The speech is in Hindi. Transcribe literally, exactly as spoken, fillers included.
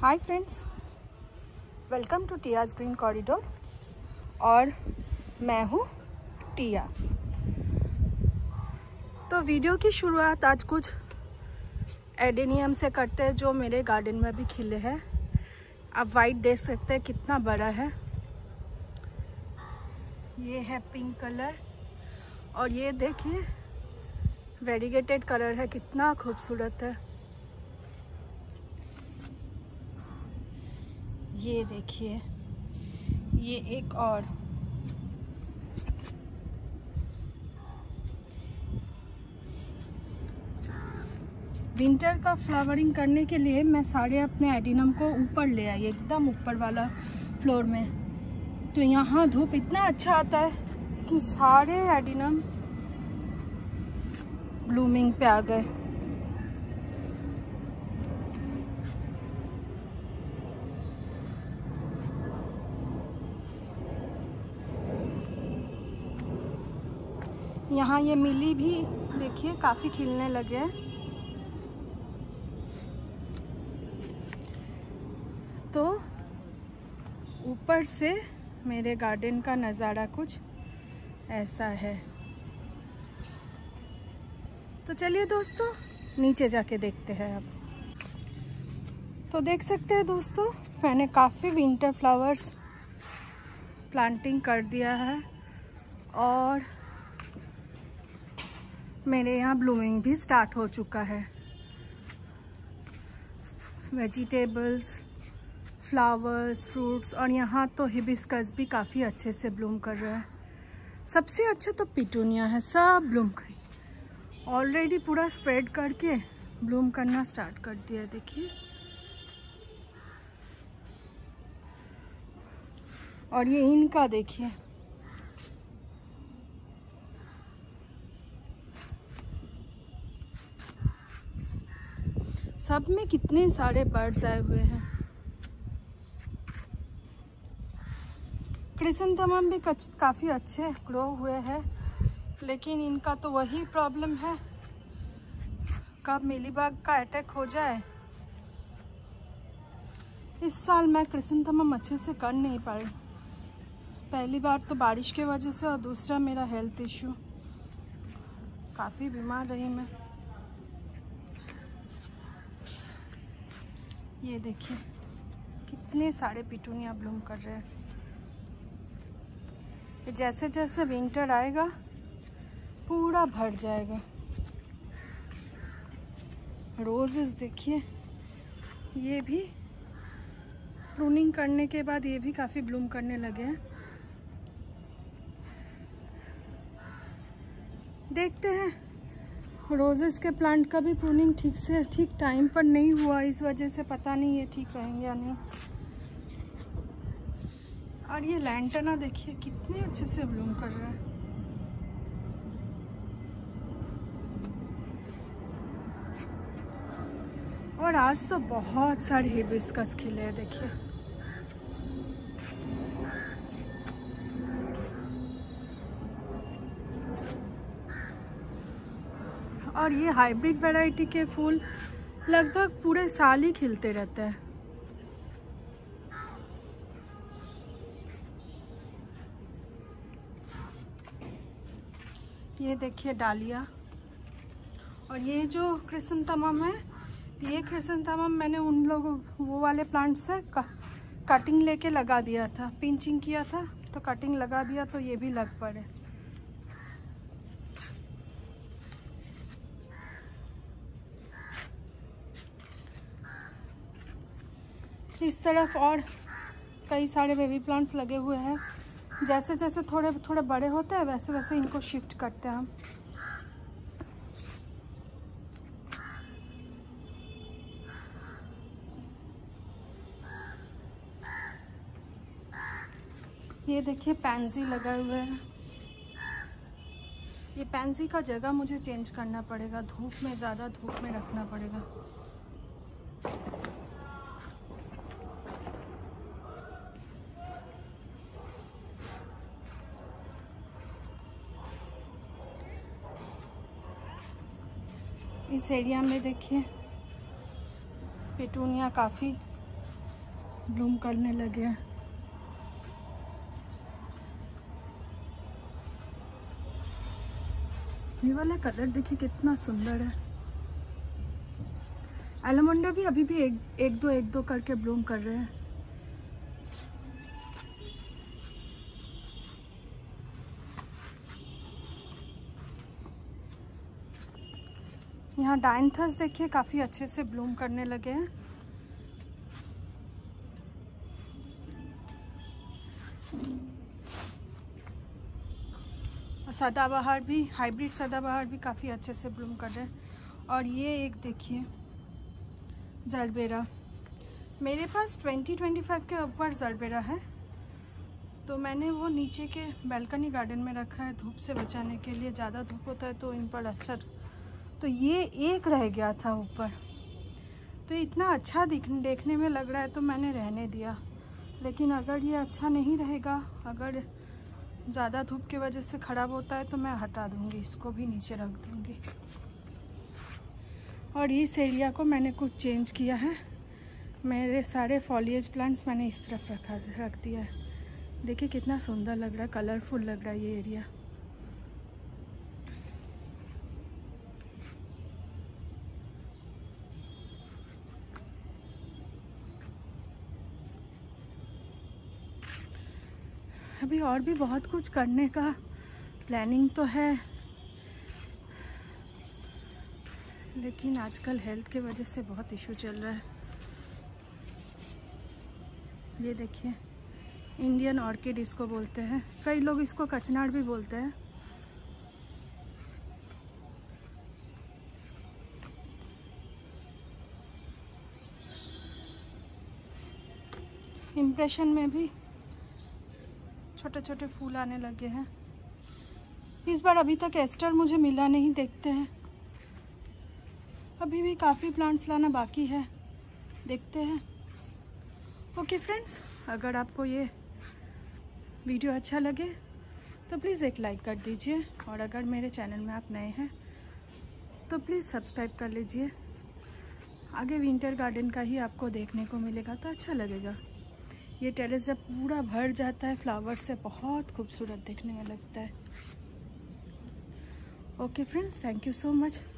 Hi friends, welcome to Tia's green corridor और मैं हूँ टिया। तो वीडियो की शुरुआत आज कुछ एडेनियम से करते हैं जो मेरे गार्डन में भी खिले हैं। आप वाइट देख सकते हैं कितना बड़ा है। ये है पिंक कलर और ये देखिए वेरीगेटेड कलर है, कितना खूबसूरत है। ये देखिए ये एक और विंटर का फ्लावरिंग करने के लिए मैं सारे अपने एडिनम को ऊपर ले आई, एकदम ऊपर वाला फ्लोर में। तो यहाँ धूप इतना अच्छा आता है कि सारे एडिनम ब्लूमिंग पे आ गए। यहाँ ये मिली भी देखिए काफी खिलने लगे हैं। तो ऊपर से मेरे गार्डन का नज़ारा कुछ ऐसा है। तो चलिए दोस्तों नीचे जाके देखते हैं अब। तो देख सकते हैं दोस्तों, मैंने काफ़ी विंटर फ्लावर्स प्लांटिंग कर दिया है और मेरे यहाँ ब्लूमिंग भी स्टार्ट हो चुका है। वेजिटेबल्स, फ्लावर्स, फ्रूट्स और यहाँ तो हिबिस्कस भी काफ़ी अच्छे से ब्लूम कर रहा है। सबसे अच्छा तो पिटूनिया है, सब ब्लूम करी ऑलरेडी, पूरा स्प्रेड करके ब्लूम करना स्टार्ट कर दिया। देखिए और ये इनका देखिए, सब में कितने सारे बर्ड्स आए हुए हैं। क्रिसेंथेमम भी काफ़ी अच्छे ग्रो हुए हैं, लेकिन इनका तो वही प्रॉब्लम है, कब मिलीबग का अटैक हो जाए। इस साल मैं क्रिसेंथेमम अच्छे से कर नहीं पाई, पहली बार तो बारिश की वजह से और दूसरा मेरा हेल्थ इशू, काफ़ी बीमार रही मैं। ये देखिए कितने सारे पिटूनिया ब्लूम कर रहे हैं। जैसे जैसे विंटर आएगा पूरा भर जाएगा। रोजेस देखिए, ये भी प्रूनिंग करने के बाद ये भी काफ़ी ब्लूम करने लगे हैं। देखते हैं, रोजेस के प्लांट का भी प्रूनिंग ठीक से ठीक टाइम पर नहीं हुआ, इस वजह से पता नहीं ये ठीक रहेंगे या नहीं। और ये लैंटना देखिए कितने अच्छे से ब्लूम कर रहा है। और आज तो बहुत सारे हिबिस्कस खिले हैं देखिए। और ये हाइब्रिड वैरायटी के फूल लगभग पूरे साल ही खिलते रहते हैं। ये देखिए डालिया। और ये जो क्रिसेंथेमम है, ये क्रिसेंथेमम मैंने उन लोगों वो वाले प्लांट से कटिंग लेके लगा दिया था, पिंचिंग किया था तो कटिंग लगा दिया, तो ये भी लग पड़े। इस तरफ और कई सारे बेबी प्लांट्स लगे हुए हैं। जैसे जैसे थोड़े थोड़े बड़े होते हैं वैसे वैसे इनको शिफ्ट करते हैं हम। ये देखिए पैंसी लगाए हुए हैं। ये पैंसी का जगह मुझे चेंज करना पड़ेगा, धूप में, ज़्यादा धूप में रखना पड़ेगा। इस एरिया में देखिए पिटूनिया काफ़ी ब्लूम करने लगे हैं। ये वाला कलर देखिए कितना सुंदर है। एलमंडा भी अभी भी एक एक दो एक दो करके ब्लूम कर रहे हैं। यहाँ डायंथस देखिए काफ़ी अच्छे से ब्लूम करने लगे हैं। सदाबहार भी, हाइब्रिड सदाबहार भी काफ़ी अच्छे से ब्लूम कर रहे हैं। और ये एक देखिए जरबेरा, मेरे पास ट्वेंटी ट्वेंटी फाइव के ऊपर जरबेरा है, तो मैंने वो नीचे के बैल्कनी गार्डन में रखा है धूप से बचाने के लिए। ज़्यादा धूप होता है तो इन पर अच्छा, तो ये एक रह गया था ऊपर, तो इतना अच्छा दिख देखने में लग रहा है तो मैंने रहने दिया। लेकिन अगर ये अच्छा नहीं रहेगा, अगर ज़्यादा धूप की वजह से ख़राब होता है तो मैं हटा दूँगी, इसको भी नीचे रख दूँगी। और इस एरिया को मैंने कुछ चेंज किया है, मेरे सारे फॉलिएज प्लांट्स मैंने इस तरफ रखा रख दिया है। देखिए कितना सुंदर लग रहा है, कलरफुल लग रहा है ये एरिया। अभी और भी बहुत कुछ करने का प्लानिंग तो है, लेकिन आजकल हेल्थ के वजह से बहुत इशू चल रहा है। ये देखिए इंडियन ऑर्किड इसको बोलते हैं, कई लोग इसको कचनाड़ भी बोलते हैं। इम्प्रेशन में भी छोटे छोटे फूल आने लगे हैं। इस बार अभी तक एस्टर मुझे मिला नहीं, देखते हैं, अभी भी काफ़ी प्लांट्स लाना बाकी है, देखते हैं। ओके फ्रेंड्स, अगर आपको ये वीडियो अच्छा लगे तो प्लीज़ एक लाइक कर दीजिए, और अगर मेरे चैनल में आप नए हैं तो प्लीज़ सब्सक्राइब कर लीजिए। आगे विंटर गार्डन का ही आपको देखने को मिलेगा तो अच्छा लगेगा। ये टेरेस जब पूरा भर जाता है फ्लावर से, बहुत खूबसूरत देखने में लगता है। Okay friends, thank you so much.